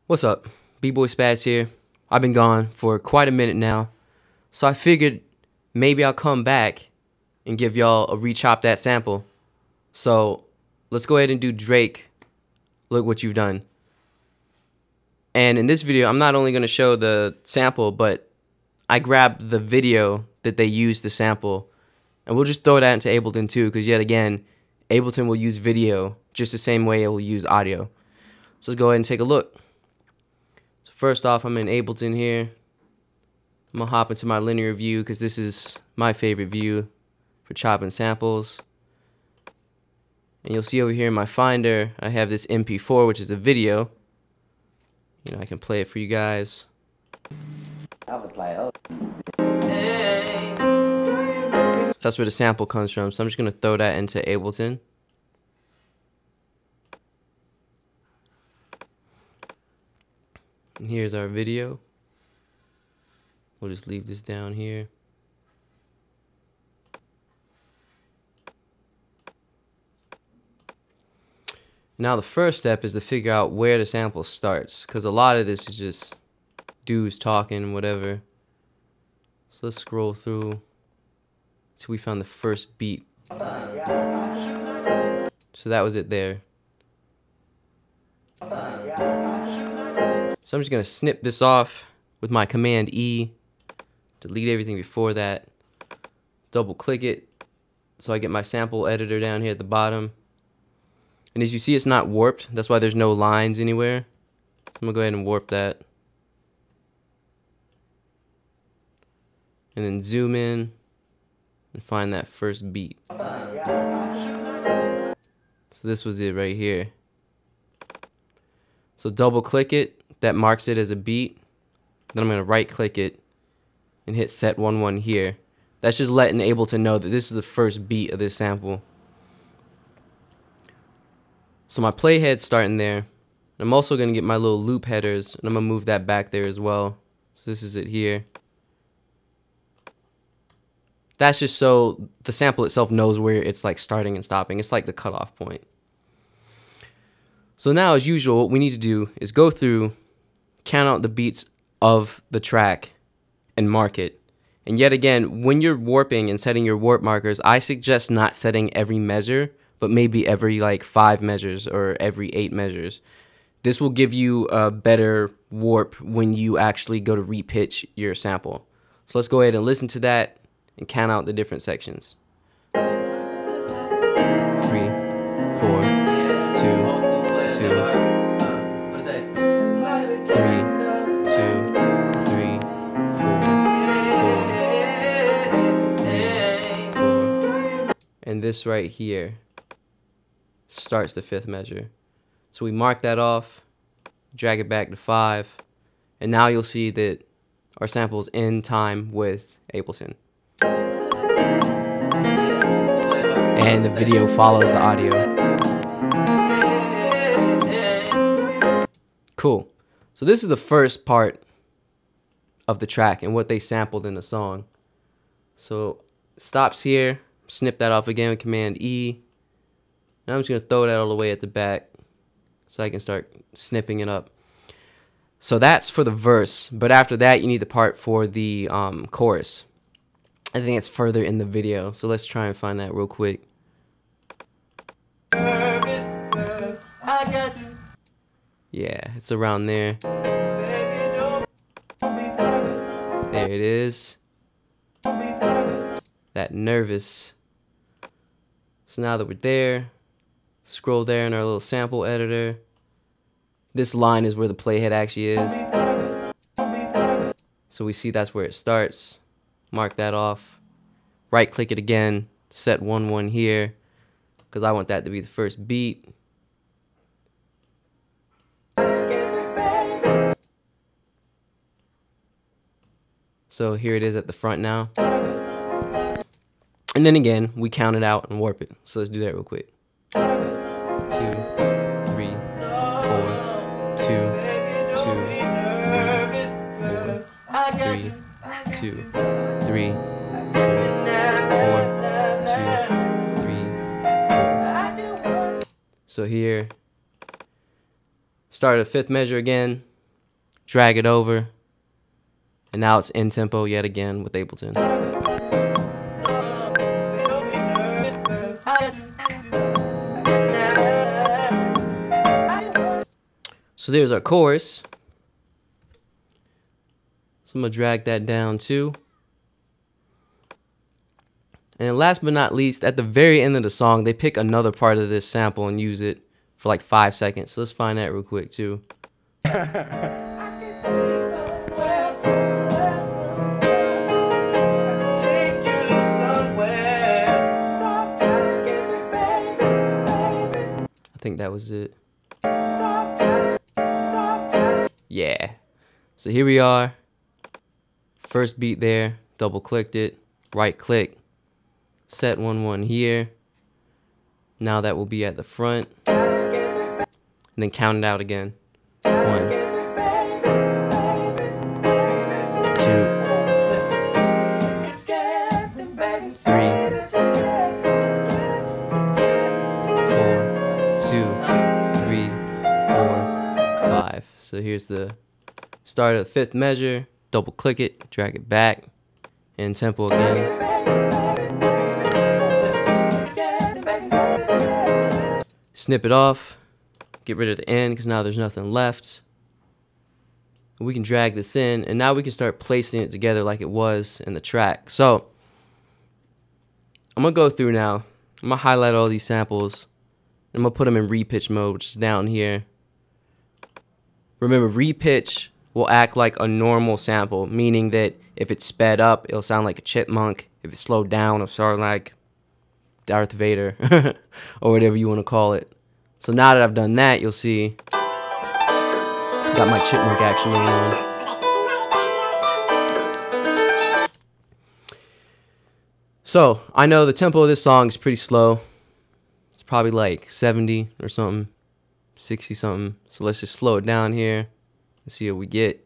What's up? B-Boy Spaz here. I've been gone for quite a minute now, so I figured maybe I'll come back and give y'all a Rechop that sample. So let's go ahead and do Drake, Look What You've Done. And in this video, I'm not only going to show the sample, but I grabbed the video that they used the sample, and we'll just throw that into Ableton too, because yet again, Ableton will use video just the same way it will use audio. So let's go ahead and take a look. So first off, I'm in Ableton here. I'm going to hop into my linear view because this is my favorite view for chopping samples. And you'll see over here in my Finder, I have this MP4, which is a video. You know, I can play it for you guys. I was like, oh. So that's where the sample comes from. So I'm just going to throw that into Ableton. And here's our video. We'll just leave this down here. Now the first step is to figure out where the sample starts, because a lot of this is just dudes talking, whatever. So let's scroll through till we found the first beat. So that was it there. So I'm just going to snip this off with my Command E, delete everything before that, double click it so I get my sample editor down here at the bottom. And as you see, it's not warped. That's why there's no lines anywhere. I'm going to go ahead and warp that. And then zoom in and find that first beat. So this was it right here. So double click it. That marks it as a beat. Then I'm going to right click it and hit set 1-1 here. That's just letting Ableton know that this is the first beat of this sample. So my playhead's starting there. I'm also going to get my little loop headers, and I'm going to move that back there as well. So this is it here. That's just so the sample itself knows where it's like starting and stopping. It's like the cutoff point. So now, as usual, what we need to do is go through, count out the beats of the track, and mark it. And yet again, when you're warping and setting your warp markers, I suggest not setting every measure, but maybe every like 5 measures or every 8 measures. This will give you a better warp when you actually go to repitch your sample. So let's go ahead and listen to that and count out the different sections. 3, 4, 2, 2, 3, 2, 3, 4, 4, and this right here starts the 5th measure. So we mark that off, drag it back to 5, and now you'll see that our sample's in time with Ableton. And the video follows the audio. Cool. So this is the first part of the track and what they sampled in the song. So it stops here, snip that off again with Command E. Now I'm just going to throw that all the way at the back so I can start snipping it up. So that's for the verse, but after that you need the part for the chorus. I think it's further in the video, so let's try and find that real quick. Yeah, it's around there. There it is. That nervous. So now that we're there, scroll there in our little sample editor. This line is where the playhead actually is. So we see that's where it starts. Mark that off. Right click it again. Set 1-1 here, because I want that to be the first beat. So here it is at the front now. And then again, we count it out and warp it. So let's do that real quick. 2, 3, 4, 2, 2, 3, 4, 3, 2, 3, 4, 4, 2, 3, 4. So here, start at 5th measure again, drag it over, and now it's in tempo yet again with Ableton. So there's our chorus. So I'm gonna drag that down too. And last but not least, at the very end of the song, they pick another part of this sample and use it for like 5 seconds. So let's find that real quick too. I think that was it. Yeah. So here we are. First beat there. Double clicked it. Right click. Set 1-1 here. Now that will be at the front. And then count it out again. 1, 2, 5. So here's the start of the 5th measure. Double click it, drag it back, and tempo again. Snip it off, get rid of the end because now there's nothing left. We can drag this in, and now we can start placing it together like it was in the track. So I'm gonna go through now. I'm gonna highlight all these samples. I'm gonna put them in repitch mode, which is down here. Remember, repitch will act like a normal sample, meaning that if it's sped up, it'll sound like a chipmunk. If it's slowed down, it'll sound like Darth Vader, or whatever you want to call it. So now that I've done that, you'll see got my chipmunk action going on. So I know the tempo of this song is pretty slow. It's probably like 70 or something, 60 something. So let's just slow it down here and see what we get.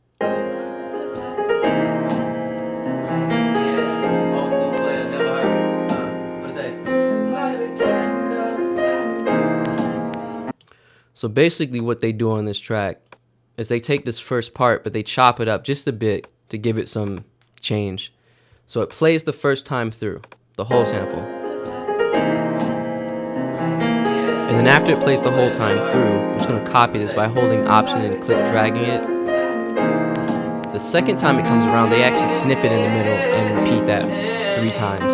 So basically what they do on this track is they take this first part, but they chop it up just a bit to give it some change. So it plays the first time through, the whole sample. And then after it plays the whole time through, I'm just going to copy this by holding Option and click dragging it. The second time it comes around, they actually snip it in the middle and repeat that 3 times.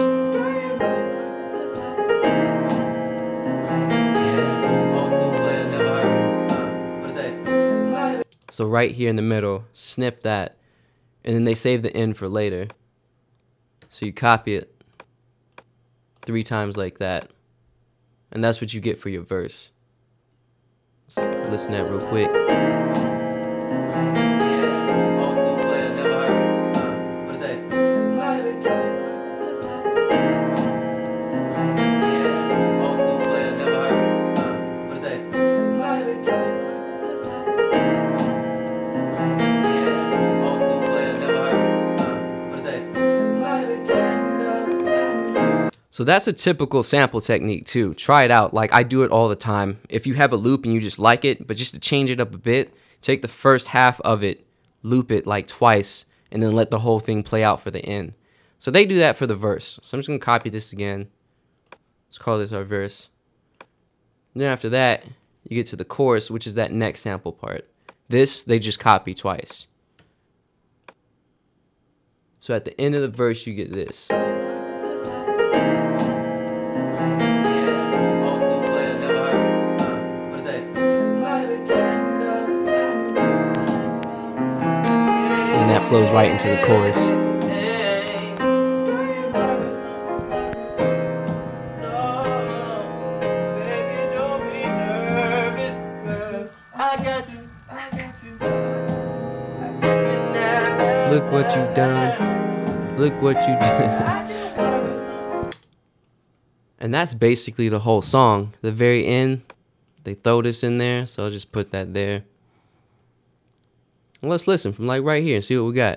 So right here in the middle, snip that, and then they save the end for later. So you copy it 3 times like that, and that's what you get for your verse. Let's listen to that real quick. So that's a typical sample technique too. Try it out. Like, I do it all the time. If you have a loop and you just like it, but just to change it up a bit, take the first half of it, loop it like twice, and then let the whole thing play out for the end. So they do that for the verse. So I'm just gonna copy this again. Let's call this our verse. And then after that, you get to the chorus, which is that next sample part. This, they just copy twice. So at the end of the verse, you get this. And that flows right into the chorus. Look what you've done. Look what you did. And that's basically the whole song. The very end, they throw this in there, so I'll just put that there. And let's listen from like right here and see what we got.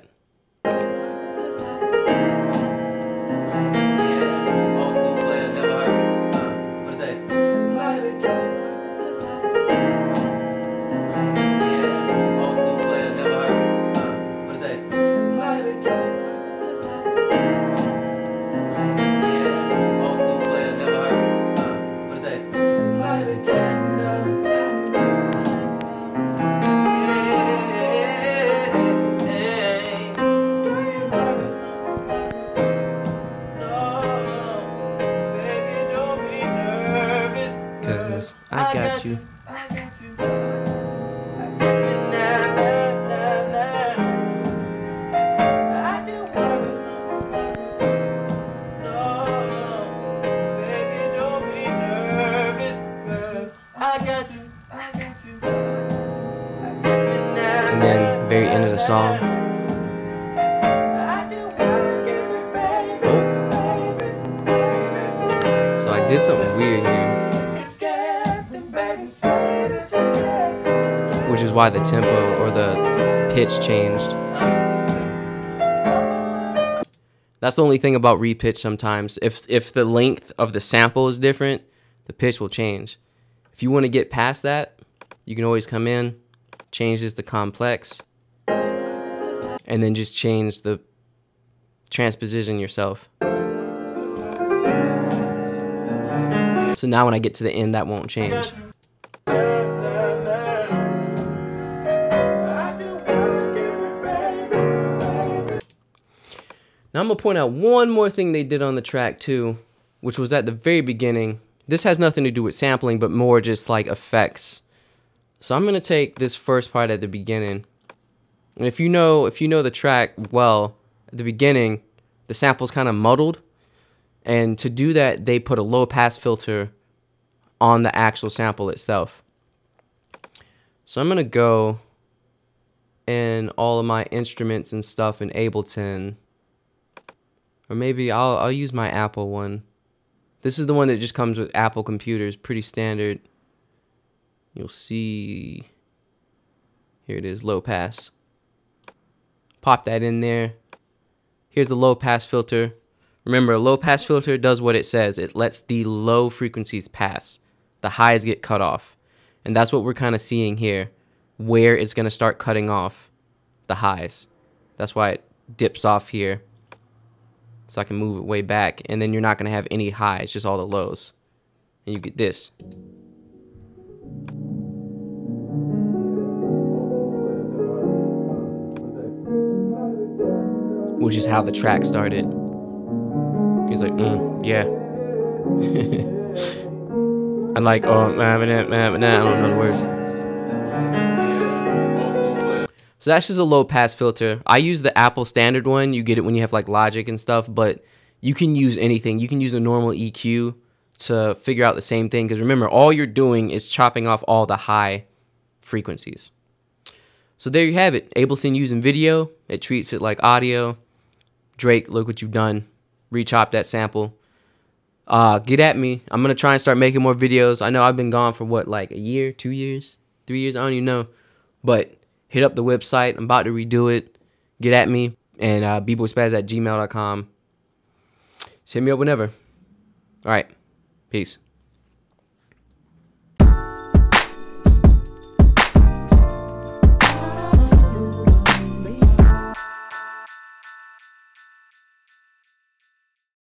song. So I did something weird here, which is why the tempo or the pitch changed. That's the only thing about repitch sometimes. If the length of the sample is different, the pitch will change. If you want to get past that, you can always come in, change this to complex, and then just change the transposition yourself. So now when I get to the end, that won't change. Now I'm going to point out one more thing they did on the track too, which was at the very beginning. This has nothing to do with sampling, but more just like effects. So I'm going to take this first part at the beginning. And if you know the track well, at the beginning, the sample's kind of muddled. And to do that, they put a low pass filter on the actual sample itself. So I'm going to go in all of my instruments and stuff in Ableton. Or maybe I'll use my Apple one. This is the one that just comes with Apple computers, pretty standard. You'll see, here it is, low pass. Pop that in there. Here's the low pass filter. Remember, a low pass filter does what it says. It lets the low frequencies pass. The highs get cut off. And that's what we're kind of seeing here, where it's going to start cutting off the highs. That's why it dips off here. So I can move it way back, and then you're not going to have any highs, just all the lows. And you get this. Which is how the track started. He's like, yeah. I'm like, oh, I don't know the words. So that's just a low pass filter. I use the Apple standard one. You get it when you have like Logic and stuff, but you can use anything. You can use a normal EQ to figure out the same thing. Because remember, all you're doing is chopping off all the high frequencies. So there you have it. Ableton using video. It treats it like audio. Drake, look what you've done. Rechop that sample. Get at me. I'm going to try and start making more videos. I know I've been gone for what, like a year, 2 years, 3 years? I don't even know. But hit up the website. I'm about to redo it. Get at me. And bboyspaz@gmail.com. Just hit me up whenever. All right. Peace.